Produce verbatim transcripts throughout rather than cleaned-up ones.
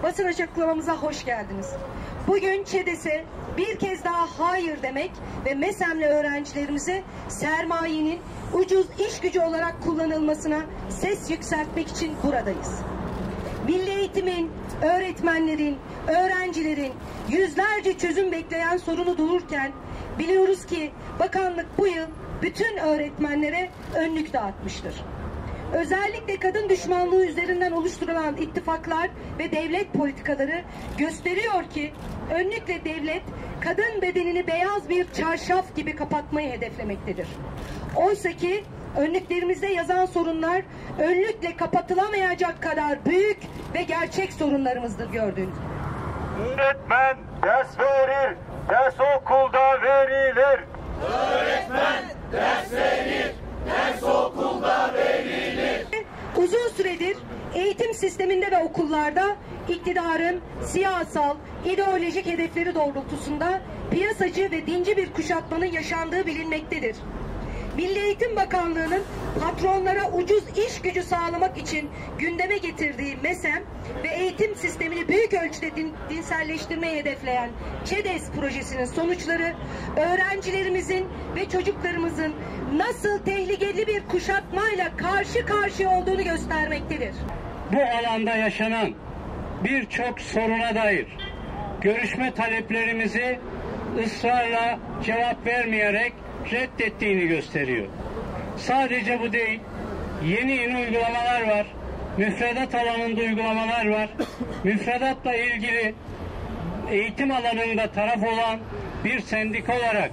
basın açıklamamıza hoş geldiniz. Bugün ÇEDES'e bir kez daha hayır demek ve MESEM'le öğrencilerimize sermayenin ucuz iş gücü olarak kullanılmasına ses yükseltmek için buradayız. Milli eğitimin, öğretmenlerin, öğrencilerin yüzlerce çözüm bekleyen sorunu dururken biliyoruz ki bakanlık bu yıl bütün öğretmenlere önlük dağıtmıştır. Özellikle kadın düşmanlığı üzerinden oluşturulan ittifaklar ve devlet politikaları gösteriyor ki önlükle devlet kadın bedenini beyaz bir çarşaf gibi kapatmayı hedeflemektedir. Oysa ki önlüklerimizde yazan sorunlar önlükle kapatılamayacak kadar büyük ve gerçek sorunlarımızdır gördüğünüz. Öğretmen ders verir, ders okulda verilir. Öğretmen ders verir, ders okulda verilir. Uzun süredir eğitim sisteminde ve okullarda iktidarın siyasal, ideolojik hedefleri doğrultusunda piyasacı ve dinci bir kuşatmanın yaşandığı bilinmektedir. Milli Eğitim Bakanlığı'nın patronlara ucuz iş gücü sağlamak için gündeme getirdiği MESEM ve eğitim sistemini büyük ölçüde din, dinselleştirmeyi hedefleyen ÇEDES projesinin sonuçları öğrencilerimizin ve çocuklarımızın nasıl tehlikeli bir kuşatmayla karşı karşıya olduğunu göstermektedir. Bu alanda yaşanan birçok soruna dair görüşme taleplerimizi ısrarla cevap vermeyerek reddettiğini gösteriyor. Sadece bu değil, yeni yeni uygulamalar var, müfredat alanında uygulamalar var, müfredatla ilgili eğitim alanında taraf olan bir sendika olarak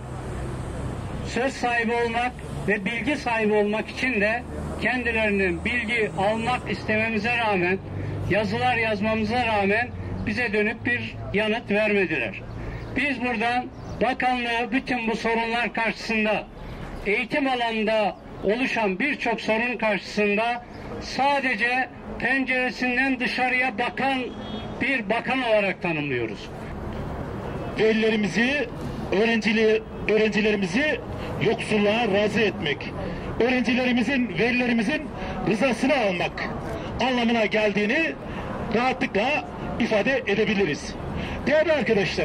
söz sahibi olmak ve bilgi sahibi olmak için de kendilerinden bilgi almak istememize rağmen, yazılar yazmamıza rağmen bize dönüp bir yanıt vermediler. Biz buradan bakanlığı bütün bu sorunlar karşısında, eğitim alanında oluşan birçok sorun karşısında sadece penceresinden dışarıya bakan bir bakan olarak tanımlıyoruz. Velilerimizi, öğrencileri, öğrencilerimizi yoksulluğa razı etmek, öğrencilerimizin, velilerimizin rızasını almak anlamına geldiğini rahatlıkla ifade edebiliriz. Değerli arkadaşlar,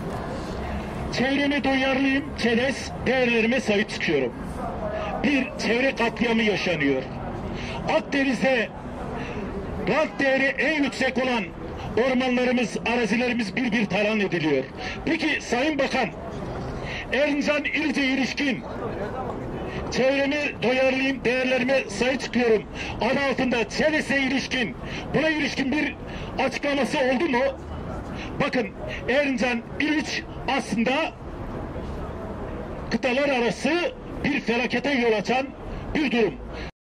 çevremi duyarlıyım, ÇEDES değerlerime sahip çıkıyorum. Bir çevre katliamı yaşanıyor. Akdeniz'de rant değeri en yüksek olan ormanlarımız, arazilerimiz bir bir talan ediliyor. Peki Sayın Bakan, Erzincan İlice ilişkin çevremi duyarlıyım, değerlerime sahip çıkıyorum adı altında ÇEDES'e ilişkin, buna ilişkin bir açıklaması oldu mu? Bakın, Erzincan İliç aslında kıtalar arası bir felakete yol açan bir durum.